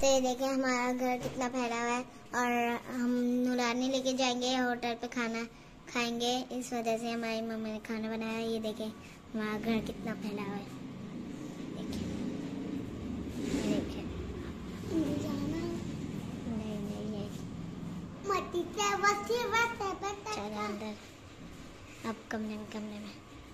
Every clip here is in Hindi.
तो ये देखें हमारा घर कितना फैला हुआ है और हम नूरानी लेके जाएंगे होटल पे खाना खाएंगे। इस वजह से हमारी मम्मी ने खाना बनाया। ये देखें हमारा घर कितना फैला हुआ है। देखें चलो अंदर अब कमरे में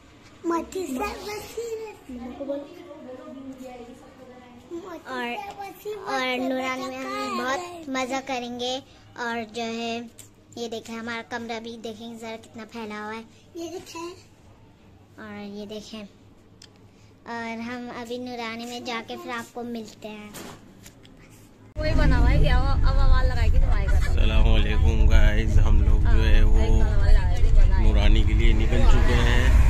और नूरानी में हम बहुत मज़ा करेंगे। और जो है ये देखें हमारा कमरा भी देखेंगे ज़रा कितना फैला हुआ है। ये देखें और ये देखें और हम अभी नूरानी में जाके फिर आपको मिलते हैं। वही बना हुआ है अब आवाज़ लगाएगी तो आएगा। अस्सलाम वालेकुम गाइस, हम लोग जो है वो नूरानी के लिए निकल चुके हैं।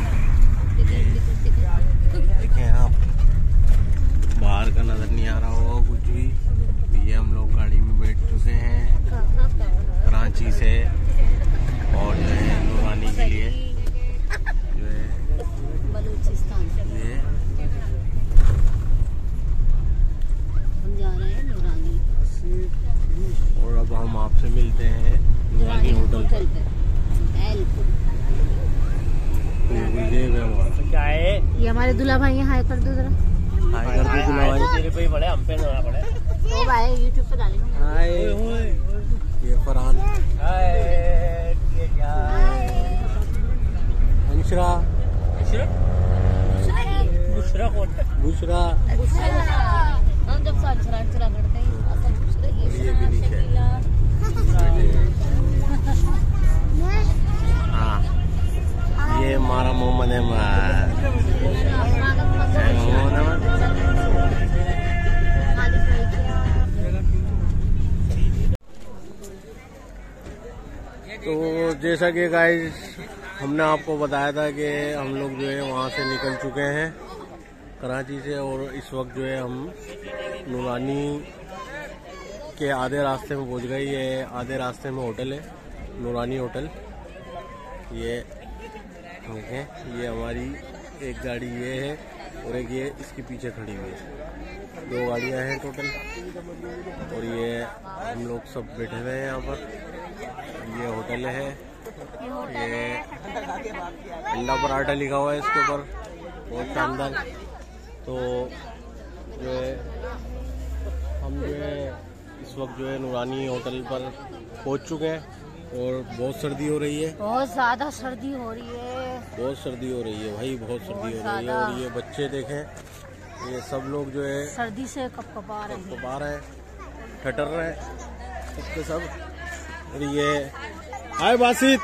देखें आप, बाहर का नजर नहीं आ रहा होगा कुछ भी। ये हम लोग गाड़ी में बैठ चुके हैं कराची से और जो है नूरानी के लिए जो है बलूचिस्तान ये हम जा रहे हैं नूरानी। और अब हम आपसे मिलते हैं नूरानी होटल पे। क्या है ये हमारे दूल्हा भाई हैं। हाय कर दो जरा। हाय कर दो दूल्हा भाई। तेरे पे ही बड़े हम पे ना पड़े। ओ भाई यूट्यूब पे डालेंगे। हाय ये फरहान। हाय ये क्या अंशरा बुशरा कौन है? बुशरा हम जब अंशरा करते हैं असल बुशरा ये भी नीचे। हाँ ये हमारा मोहम्मद तो जैसा कि गाइस हमने आपको बताया था कि हम लोग जो है वहाँ से निकल चुके हैं कराची से और इस वक्त जो है हम नूरानी के आधे रास्ते में पहुँच गए। ये आधे रास्ते में होटल है नूरानी होटल। ये देखें ये हमारी एक गाड़ी ये है और एक ये इसके पीछे खड़ी हुई है। 2 गाड़ियाँ हैं टोटल और ये हम लोग सब बैठे हुए हैं यहाँ पर। ये होटल है। ये अंडा पराठा लिखा हुआ है इसके ऊपर, बहुत शानदार। तो जो है हम जो है इस वक्त जो है नूरानी होटल पर पहुँच चुके हैं और बहुत सर्दी हो रही है। बहुत ज्यादा सर्दी हो रही है। बहुत सर्दी हो रही है भाई, बहुत सर्दी हो रही है। और ये बच्चे देखें ये सब लोग जो है सर्दी से कपकपा रहे हैं, ठटर रहे हैं सबके सब। और ये हाय बासित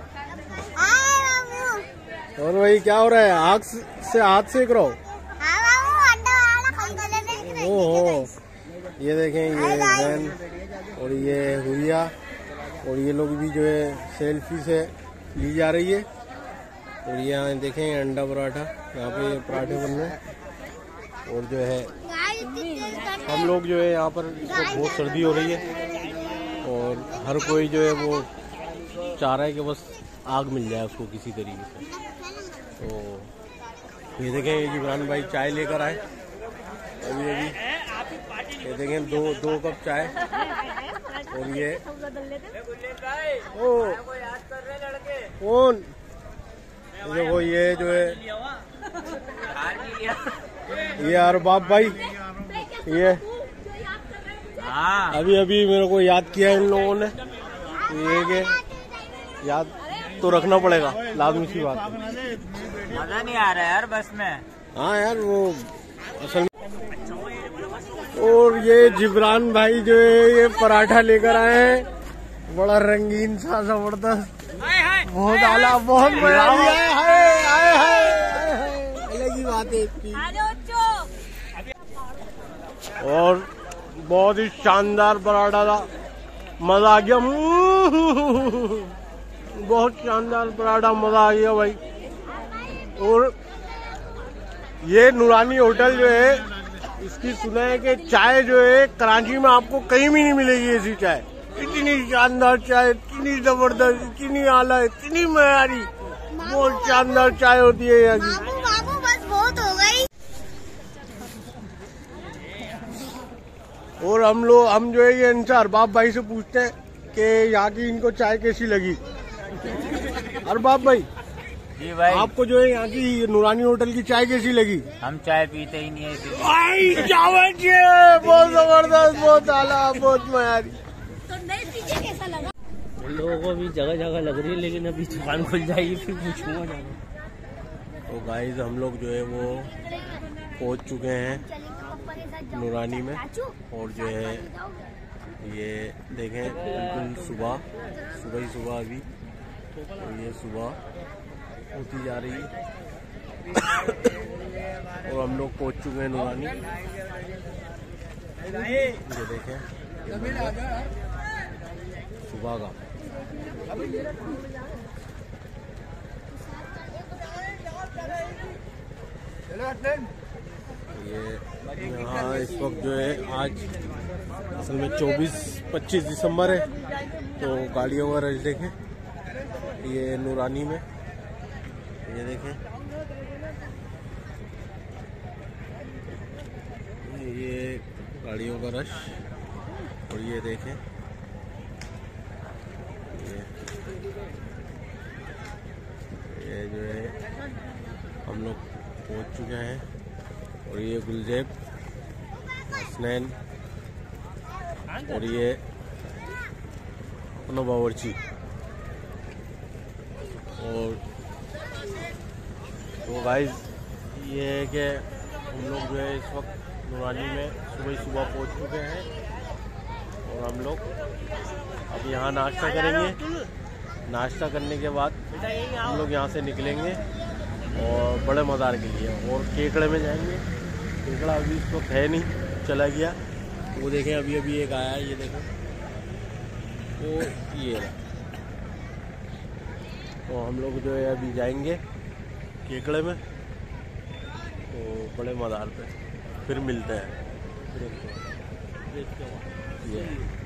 और भाई क्या हो रहा है? आग से हाथ सेक रहा हो? ओहो ये देखें ये जैन और ये हुरिया और ये लोग भी जो है सेल्फी से ली जा रही है। और ये यहाँ देखें अंडा पराठा, यहाँ पे पराठे बन रहे हैं। और जो है हम लोग जो है यहाँ पर बहुत सर्दी हो रही है और हर कोई जो है वो चाह रहा है कि बस आग मिल जाए उसको किसी तरीके से। तो ये देखें जिब्रान भाई चाय लेकर आए अभी ये देखें दो कप चाय। और ये ओ कौन देखो ये जो है ये अरबाब भाई ये अभी मेरे को याद किया इन लोगों ने। ये के याद तो रखना पड़ेगा, लाजमी सी बात है। मजा नहीं आ रहा है यार बस में। हाँ यार वो असल। और ये जिब्रान भाई जो है ये पराठा लेकर आए हैं, बड़ा रंगीन सा जबरदस्त, बहुत आला, बहुत मजा आया। अलग ही बात है इसकी। और बहुत ही शानदार पराठा था, मजा आ गया। बहुत शानदार पराठा, मजा आ गया भाई। और ये नूरानी होटल जो है इसकी सुना है कि चाय जो है कराची में आपको कहीं भी नहीं मिलेगी ऐसी चाय। इतनी शानदार चाय, इतनी जबरदस्त, इतनी आला, इतनी मयारी, बहुत शानदार चाय होती है यहाँ की। बाबू बस बहुत हो गई। और हम जो है ये इनसे अरबाब भाई से पूछते हैं कि यहाँ की इनको चाय कैसी लगी। अरबाब भाई जी भाई, आपको जो है यहाँ की नूरानी होटल की चाय कैसी लगी? हम चाय पीते ही नहीं है इसलिए। भाई बहुत जबरदस्त, बहुत आला, बहुत मयारी। उन लोगों को भी जगह जगह लग रही है, लेकिन अभी दुकान खुल जाएगी फिर पूछूंगा जाना। तो गाइस हम लोग जो है वो पहुंच चुके हैं नूरानी में, और जो है ये देखें बिल्कुल सुबह ही सुबह अभी, और ये सुबह होती जा रही है और हम लोग पहुंच चुके हैं नूरानी। ये देखें सुबह का। ये यहाँ इस वक्त जो है आज असल में 24-25 दिसंबर है, तो गाड़ियों का रश देखें ये नूरानी में, ये देखें ये गाड़ियों का रश, और ये देखें ये जो है हम लोग पहुंच चुके हैं, और ये गुलजेब, हसनैन, और ये अपना बावर्ची। और तो गाइस ये है कि हम लोग जो है इस वक्त नूरानी में सुबह पहुंच चुके हैं, और हम लोग अब यहाँ नाश्ता करेंगे। नाश्ता करने के बाद हम लोग यहाँ से निकलेंगे और बड़े मज़ार के लिए, और केकड़े में जाएंगे। केकड़ा अभी इस वक्त है नहीं, चला गया। वो देखें अभी एक आया है, ये देखें, तो ये तो हम लोग जो है अभी जाएंगे केकड़े में, तो बड़े मज़ार पे फिर मिलते हैं। ये